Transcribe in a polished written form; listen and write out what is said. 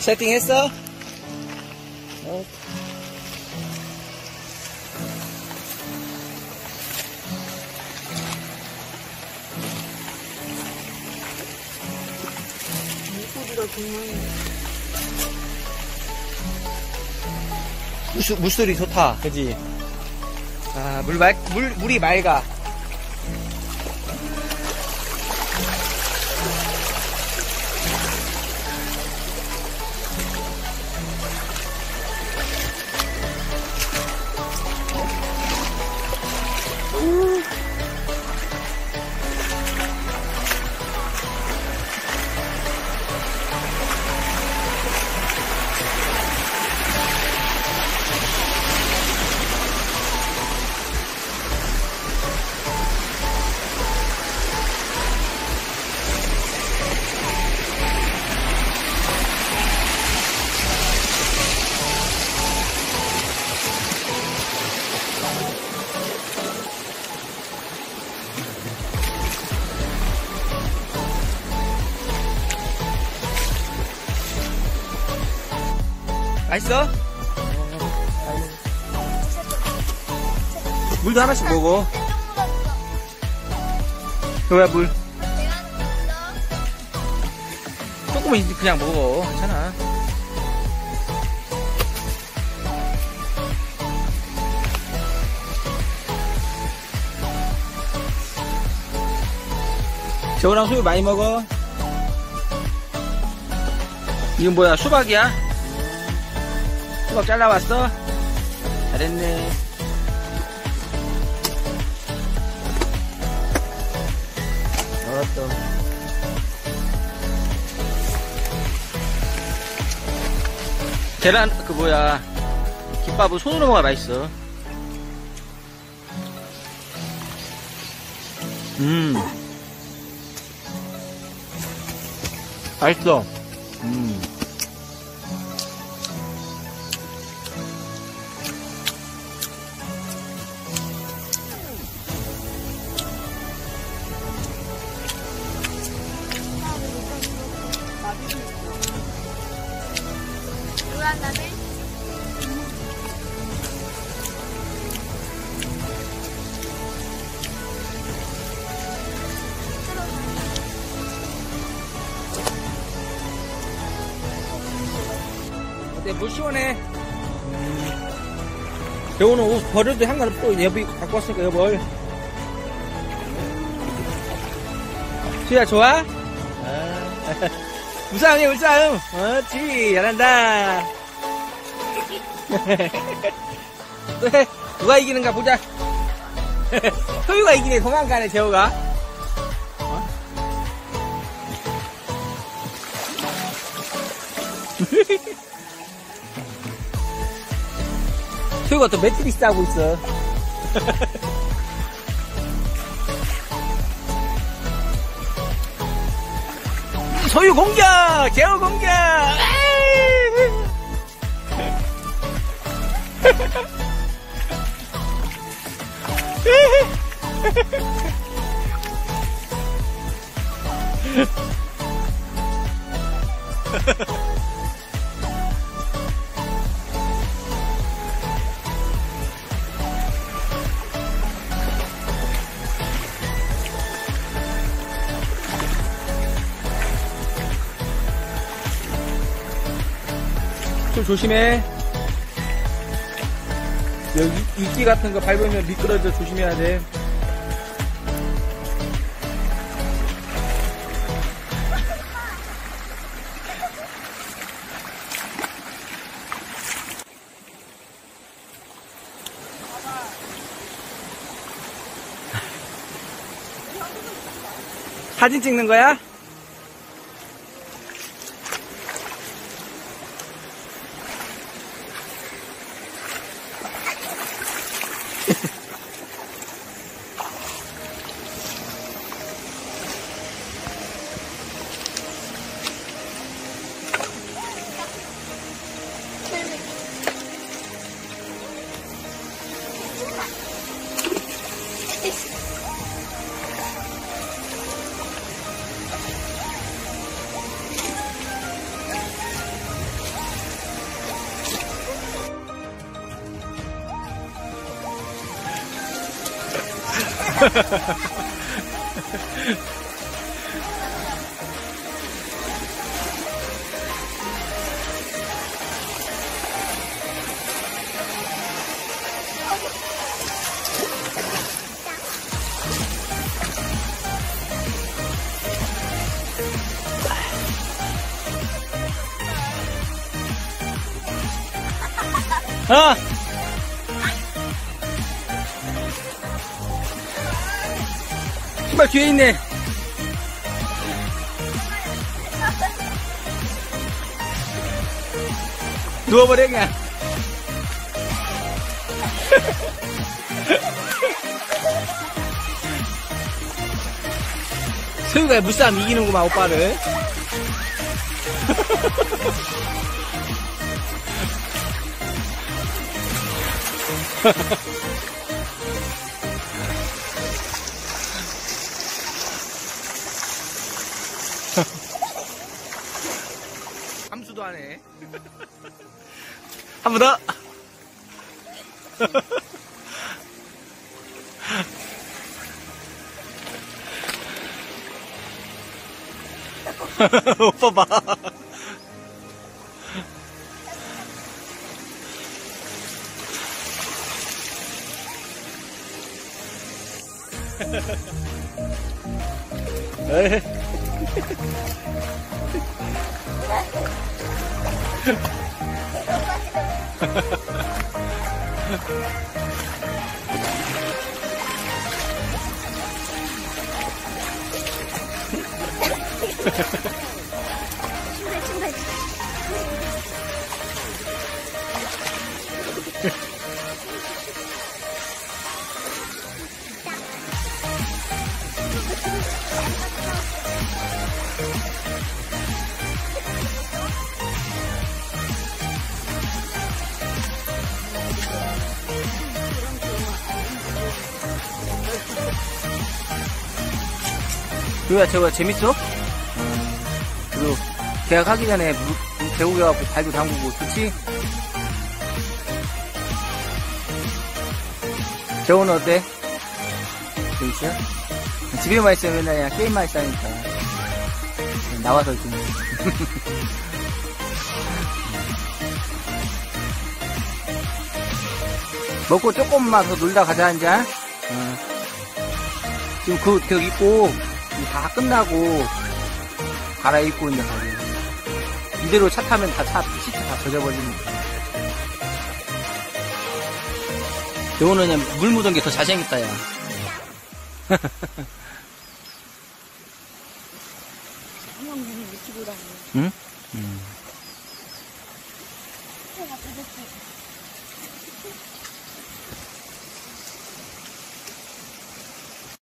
세팅했어? 물고기가 정말 물소리 좋다, 그지? 아, 물이 맑아. 맛있어? 물도 하나씩 먹어. 그거야, 물. 조금은 그냥 먹어. 괜찮아. 재호랑 소유 많이 먹어. 이건 뭐야? 수박이야? 수박 잘라왔어? 잘했네. 알았어. 계란, 김밥은 손으로 먹어야 맛있어. 맛있어. 어때? 물 시원해. 여보는 옷 버려도 상관없고 여보 갖고 왔으니까 여보. 수야 좋아? 우상해 우상. 옳지 잘한다. 누가 이기는가 보자. 소유가 이기네. 도망가네 재호가. 소유가 또 매트리스 하고 있어. 소유 공격! 재호 공격! 좀 조심해. 여기 이끼 같은 거 밟으면 미끄러져. 조심해야 돼. 사진 찍는 거야? 아! 신발 뒤에 있네. 누워버려, 그냥. 소유가 무싸움 이기는구만, 오빠를. 함수도 하네. 한 번 더. 오빠 봐. 에이. 그거야, 저거 재밌어? 그리고 계약하기 전에 배우게 갖고 발도 담그고, 좋지? 재호는 어때? 재밌어? 집에만 있으면 맨날 그냥 게임만 있다니까. 나와서 좀. 먹고 조금만 더 놀다 가자, 한잔. 지금 그 입고, 다 끝나고, 갈아입고 이제 가고. 이대로 차 타면 다 시트 다 젖어버립니다. 요거는 그냥 물 묻은 게 더 잘생겼다, 야. 한번 미치고 다녀. 응?